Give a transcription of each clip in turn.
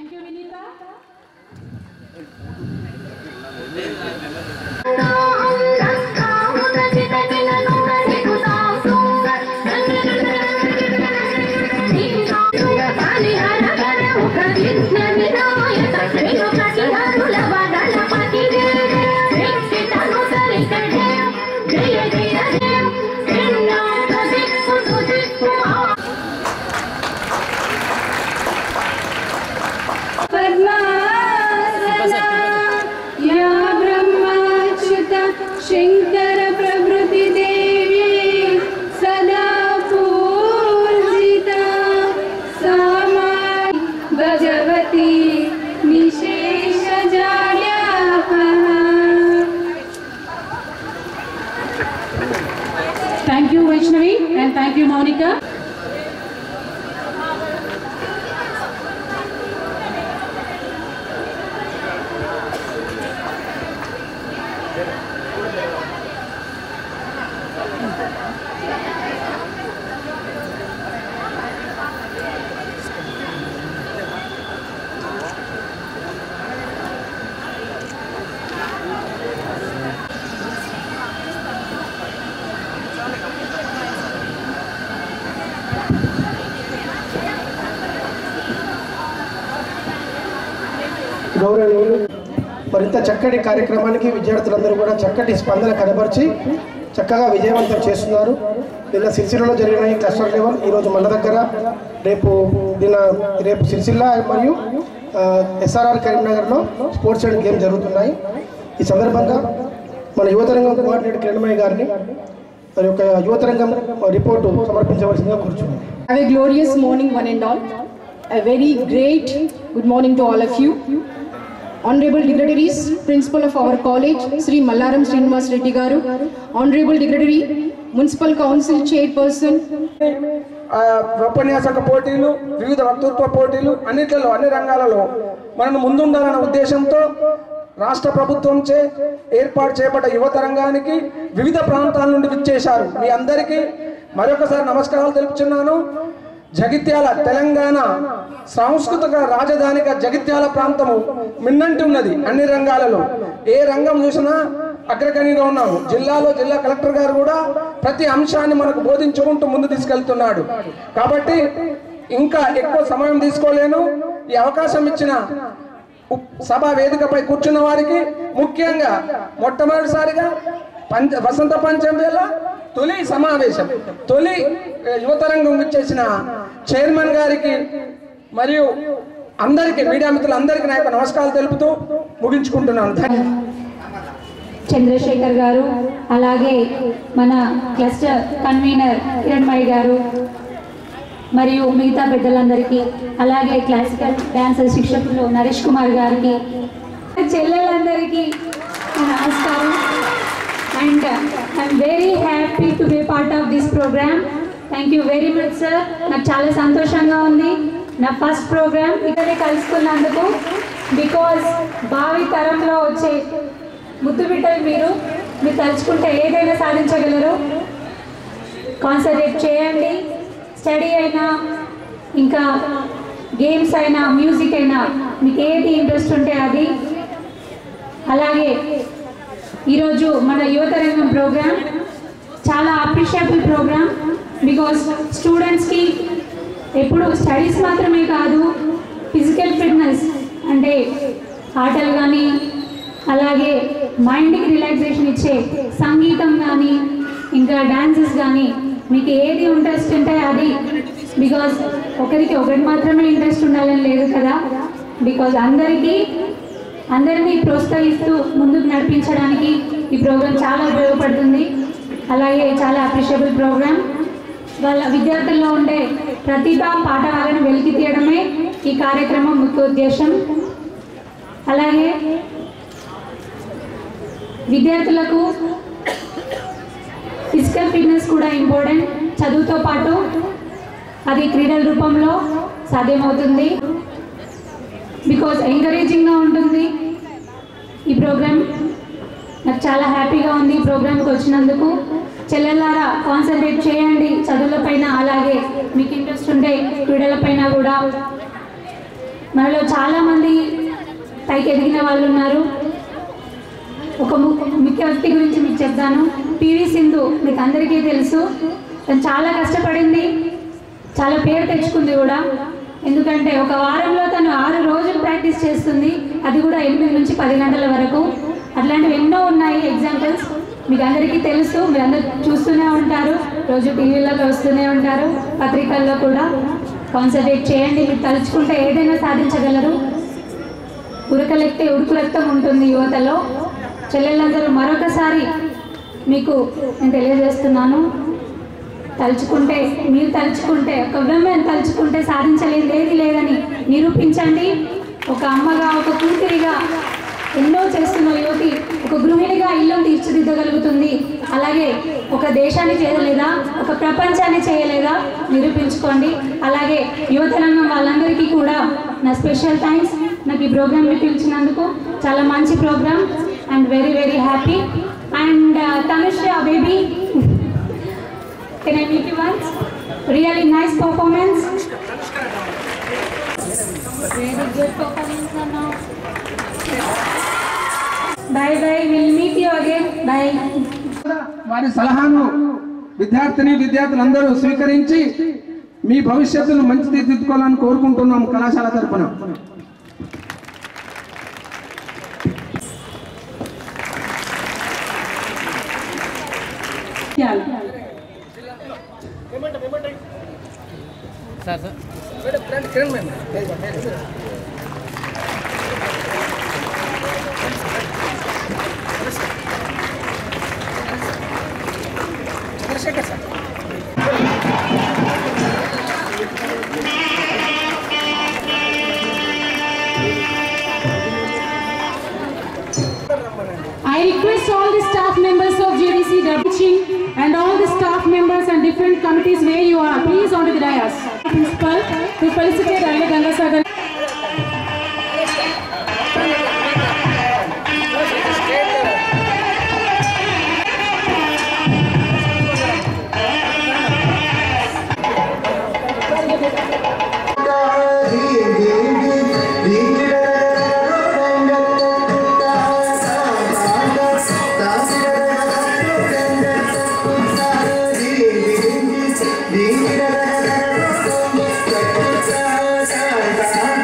Thank you, Vinita. Shankar प्रभृति देवी सदा पूजिता सामा Bhagwati निशेष जाड्याः. Thank you, Vaishnavi, and thank you, Monica. గౌరవనీయులు మరింత చక్కటి కార్యక్రమానికి విద్యార్థులందరూ కూడా చక్కటి స్పందన కనబరిచి చక్కగా విజయవంతం చేస్తున్నారు. నిన్న సిరిసిల్లలో జరిగిన ఈ క్లస్టర్ లెవెల్ ఈరోజు మన దగ్గర రేపు సిరిసిల్ల మరియు ఎస్ఆర్ఆర్ కరీంనగర్లో స్పోర్ట్స్ అండ్ గేమ్ జరుగుతున్నాయి. ఈ సందర్భంగా మన యువతరంగం కోఆర్డినేటర్ కిరణ్మయ్య గారిని మరి యొక్క యువతరంగం రిపోర్టు సమర్పించవలసిందిగా కూర్చున్నాం. Have a glorious morning, one and all. A very great good morning to all of you. Honorable dignitaries, Principal of our college, Sri Mallaram Srinivas Reddy Garu, Honorable Dignitary, Municipal Council Chairperson. ఉపన్యాసక పోటీలు, వివిధ వక్తృత్వ పోటీలు అన్నిట్లలో అన్ని రంగాలలో మనం ముందుండాలన్న ఉద్దేశంతో రాష్ట్ర ప్రభుత్వంచే ఏర్పాటు చేయబడ్డ యువతరంగానికి వివిధ ప్రాంతాల నుండి విచ్చేశారు. మీ అందరికీ మరొకసారి నమస్కారాలు తెలుపుచున్నాను. జగిత్యాల తెలంగాణ సాంస్కృతిక రాజధానిగా జగిత్యాల ప్రాంతము మిన్నంటి ఉన్నది. అన్ని రంగాలలో ఏ రంగం చూసినా అగ్రగణ్యంగా ఉన్నాము. జిల్లాలో జిల్లా కలెక్టర్ గారు కూడా ప్రతి అంశాన్ని మనకు బోధించుకుంటూ ముందు తీసుకెళ్తున్నాడు. కాబట్టి ఇంకా ఎక్కువ సమయం తీసుకోలేను. ఈ అవకాశం ఇచ్చిన సభా వేదికపై కూర్చున్న వారికి, ముఖ్యంగా మొట్టమొదటిసారిగా వసంత పంచమి వేళ తొలి సమావేశం, తొలి యువతరంగం ఇచ్చేసిన చైర్మన్ గారికి మరియు అందరికీ, మీడియా మిత్రులందరికీ నా యొక్క నమస్కారాలు తెలుపుతూ ముగించుకుంటున్నాను. చంద్రశేఖర్ గారు, అలాగే మన క్లస్టర్ కన్వీనర్ కిరణ్మయ్య గారు మరియు మిగతా పెద్దలందరికీ, అలాగే క్లాసికల్ డాన్సర్ శిక్షకులు నరేష్ కుమార్ గారికి, చెల్లెలందరికీ నమస్కారం. And I'm very happy to be part of this programme. Thank you very much sir. నాకు చాలా సంతోషంగా ఉంది నా ఫస్ట్ ప్రోగ్రామ్ ఇక్కడే కలుసుకున్నందుకు. బికాజ్ భావి తరంలో వచ్చే ముద్దు బిడ్డలు మీరు తలుచుకుంటే ఏదైనా సాధించగలరు. కాన్సన్ట్రేట్ చేయండి. స్టడీ అయినా, ఇంకా గేమ్స్ అయినా, మ్యూజిక్ అయినా, మీకు ఏది ఇంట్రెస్ట్ ఉంటే అది. అలాగే ఈరోజు మన యువతరంగం ప్రోగ్రామ్ చాలా అప్రిషియబుల్ ప్రోగ్రామ్. బికాస్ స్టూడెంట్స్కి ఎప్పుడు స్టడీస్ మాత్రమే కాదు, ఫిజికల్ ఫిట్నెస్ అంటే ఆటలు కానీ, అలాగే మైండ్కి రిలాక్సేషన్ ఇచ్చే సంగీతం కానీ, ఇంకా డాన్సెస్ కానీ, మీకు ఏది ఇంట్రెస్ట్ ఉంటే అది. బికాజ్ ఒకరికి ఒకటి మాత్రమే ఇంట్రెస్ట్ ఉండాలని లేదు కదా. బికాజ్ అందరినీ ప్రోత్సహిస్తూ ముందుకు నడిపించడానికి ఈ ప్రోగ్రామ్ చాలా ఉపయోగపడుతుంది. అలాగే చాలా అప్రిషియబుల్ ప్రోగ్రామ్. వాళ్ళ విద్యార్థుల్లో ఉండే ప్రతిభ పాఠవాలను వెలికి తీయడమే ఈ కార్యక్రమం ముఖ్య ఉద్దేశం. అలాగే విద్యార్థులకు ఫిజికల్ ఫిట్నెస్ కూడా ఇంపార్టెంట్. చదువుతో పాటు అది క్రీడల రూపంలో సాధ్యమవుతుంది. బికాజ్ ఎంకరేజింగ్గా ఉంటుంది ఈ ప్రోగ్రామ్. నాకు చాలా హ్యాపీగా ఉంది ఈ ప్రోగ్రామ్కి వచ్చినందుకు. చెల్లెల్లారా కాన్సన్ట్రేట్ చేయండి చదువులపైన, అలాగే మీకు ఇంట్రెస్ట్ ఉంటే క్రీడలపైన కూడా. మనలో చాలామంది పైకి ఎదిగిన వాళ్ళు ఉన్నారు. ఒక ముఖ్య వ్యక్తి గురించి మీకు చెప్తాను. పివి సింధు మీకు అందరికీ తెలుసు. తను చాలా కష్టపడింది, చాలా పేరు తెచ్చుకుంది కూడా. ఎందుకంటే ఒక వారంలో తను 6 రోజులు ప్రాక్టీస్ చేస్తుంది, అది కూడా 8 నుంచి 10 గంటల వరకు. అట్లాంటివి ఎన్నో ఉన్నాయి ఎగ్జాంపుల్స్, మీకు అందరికీ తెలుసు. మీరు అందరూ చూస్తూనే ఉంటారు, రోజు టీవీలో వస్తూనే ఉంటారు, పత్రికల్లో కూడా. కాన్సన్ట్రేట్ చేయండి, మీరు తలుచుకుంటే ఏదైనా సాధించగలరు. ఉరకలెక్తే ఉడుకు రక్తం ఉంటుంది యువతలో. చెల్లెళ్ళందరూ మరొకసారి మీకు నేను తెలియజేస్తున్నాను, తలుచుకుంటే, మీరు తలుచుకుంటే, ఒక విమెన్ తలుచుకుంటే సాధించలేదు ఏది లేదని నిరూపించండి. ఒక అమ్మగా, ఒక కూతురిగా ఎన్నో చేస్తున్న యువతి ఒక గృహిణిగా ఇల్లు తీర్చిదిద్దగలుగుతుంది. అలాగే ఒక దేశాన్ని చేయలేదా, ఒక ప్రపంచాన్ని చేయలేదా నిరూపించుకోండి. అలాగే యువతరంగం వాళ్ళందరికీ కూడా నా స్పెషల్ థ్యాంక్స్. నాకు ఈ ప్రోగ్రామ్ని పిలిచినందుకు. చాలా మంచి programme and very very happy. And Tanushree baby, can I meet you once? Really nice performance. Very good performance, Anna. Bye bye. We'll meet you again. Bye. వారి సలహాను విద్యార్థులందరూ స్వీకరించి మీ భవిష్యత్తును మంచి తీర్చిదిద్దుకోవాలని కోరుకుంటున్నాం కళాశాల తరపున. I request all the staff members of JDC teaching and all the staff members and different committees where you are, please onto the dais. Principal to felicitate Aile Gangasagar. Ding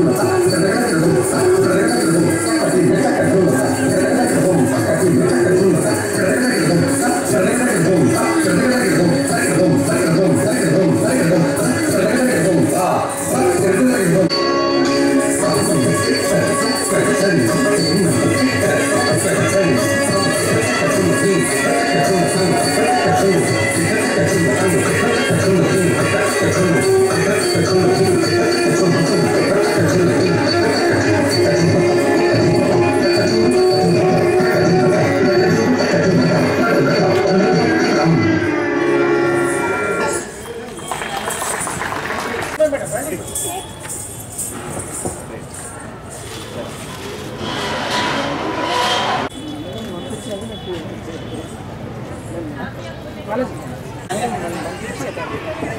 Vale.